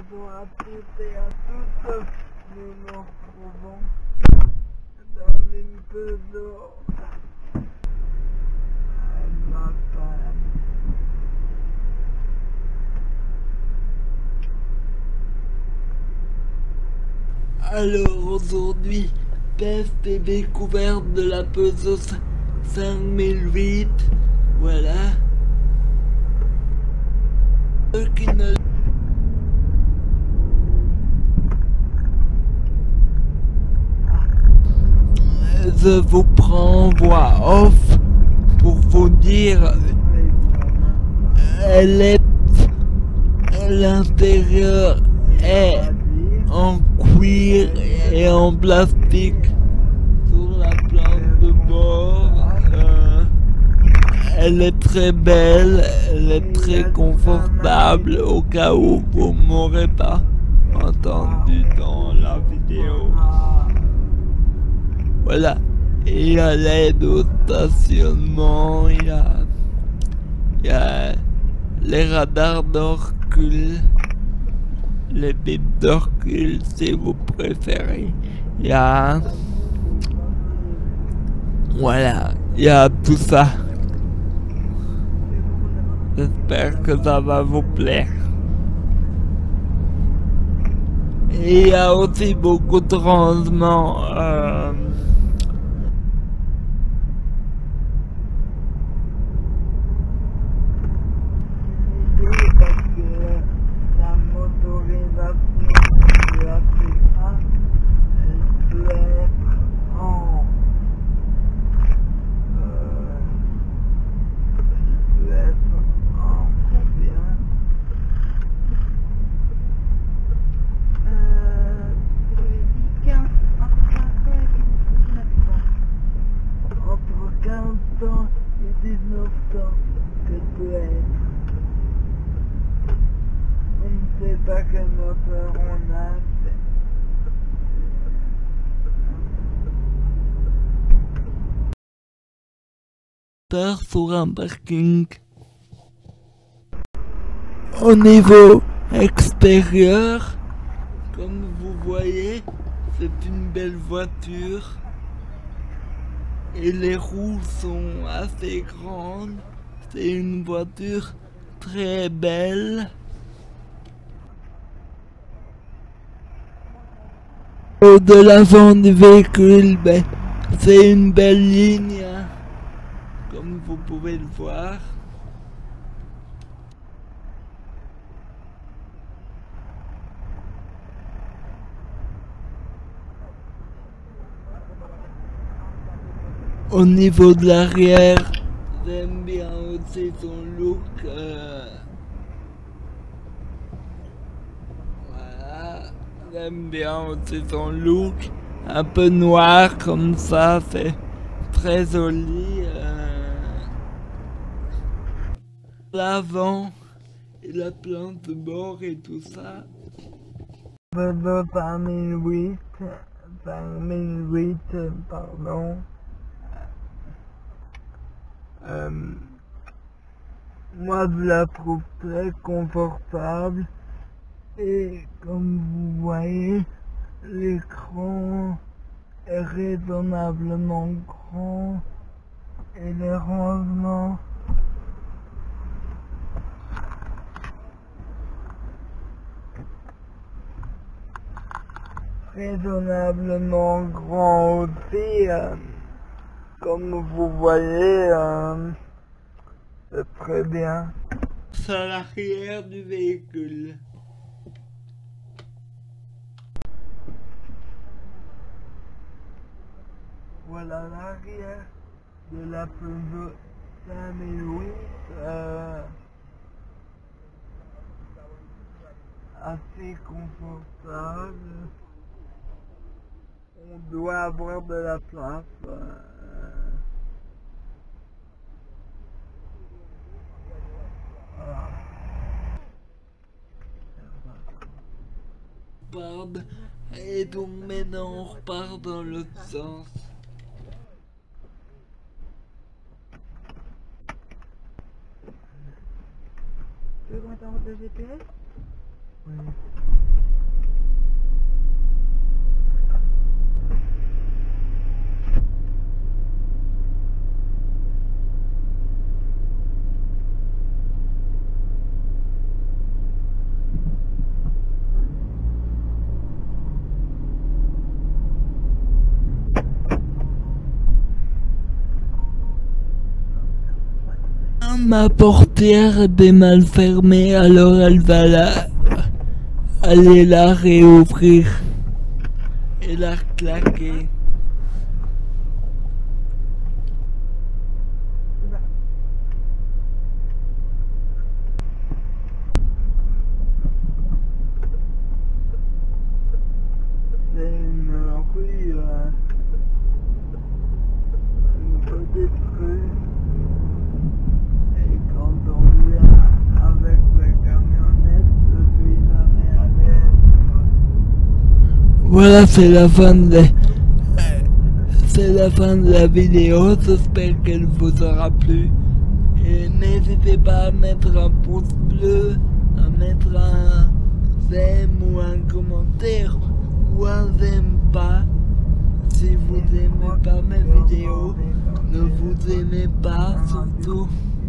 Bonjour à tous et à toutes, nous nous retrouvons dans une pseudo ma femme. Alors aujourd'hui, test et découverte de la Peugeot 5008, voilà. Ceux qui ne Je vous prends en voix off pour vous dire l'intérieur est en cuir et en plastique sur la plante de bord. Elle est très belle, elle est très confortable au cas où vous m'aurez pas entendu dans la vidéo. Voilà, il y a l'aide au stationnement, il y a les radars de recul, les bips de recul si vous préférez. Il y a... Voilà, il y a tout ça. J'espère que ça va vous plaire. Et il y a aussi beaucoup de rangements. Parce que la motorisation de la C1, elle peut être en combien? Entre 15 ans et 19 ans que peut être. On ne sait pas quel moteur on a. Sur un parking. Au niveau extérieur, comme vous voyez, c'est une belle voiture. Et les roues sont assez grandes. C'est une voiture très belle. De l'avant du véhicule, ben, c'est une belle ligne, hein, comme vous pouvez le voir. Au niveau de l'arrière, j'aime bien aussi son look. Voilà, j'aime bien aussi son look. Un peu noir comme ça, c'est très joli. L'avant et la plante de bord et tout ça. Peugeot 5008, pardon. Moi je la trouve très confortable et comme vous voyez, l'écran est raisonnablement grand et les rangements raisonnablement grands aussi. Comme vous voyez, c'est très bien. C'est à l'arrière du véhicule. Voilà l'arrière de la Peugeot 5008. Assez confortable. On doit avoir de la place. Voilà. Et donc maintenant on repart dans l'autre sens. Tu veux qu'on t'envoie le GPS? Ma portière était mal fermée, alors elle va aller la réouvrir et la claquer. C'est une rue détruite. Voilà, c'est la fin de la vidéo, j'espère qu'elle vous aura plu. Et n'hésitez pas à mettre un pouce bleu, à mettre un j'aime ou un commentaire ou un j'aime pas. Si vous n'aimez pas mes vidéos, ne vous aimez pas surtout.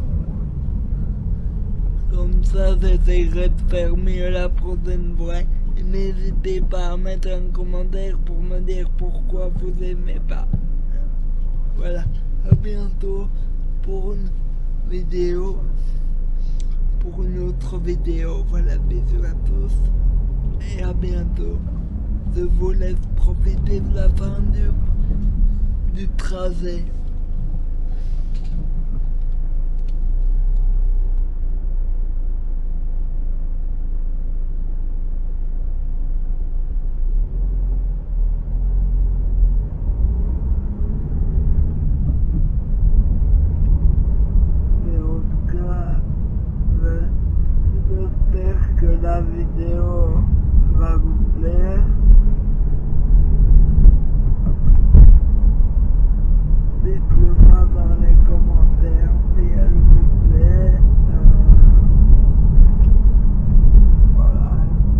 Comme ça, j'essaierai de faire mieux la prochaine fois. N'hésitez pas à mettre un commentaire pour me dire pourquoi vous aimez pas. Voilà, à bientôt pour une vidéo, pour une autre vidéo. Voilà, bisous à tous et à bientôt. Je vous laisse profiter de la fin du trajet. La vidéo va vous plaire. Dites-le moi dans les commentaires si elle vous plaît. Voilà.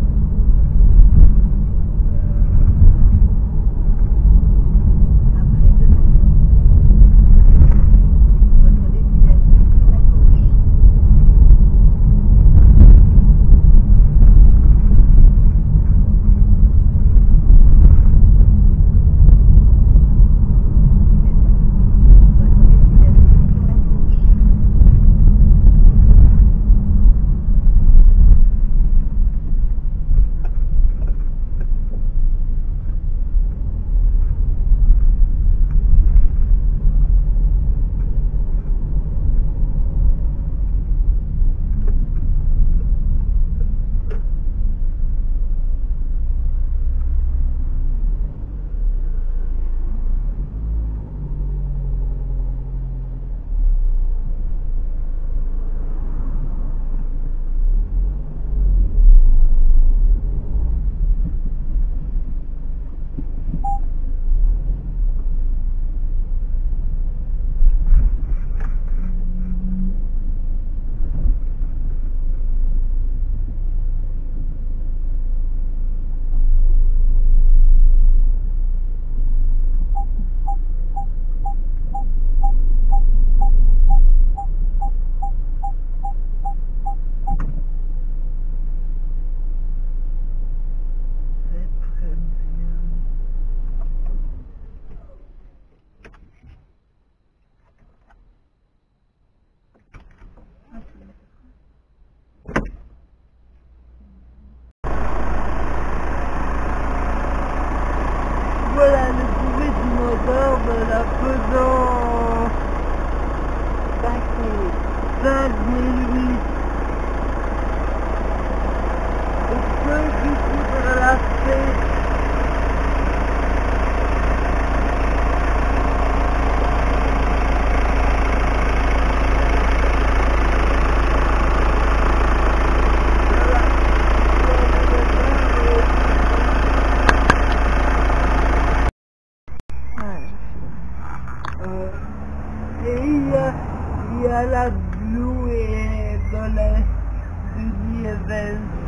Voilà le bruit du moteur de la Peugeot 5008. Pour ceux qui voudraient l'acheter, il y a la Blue et dans les diesel.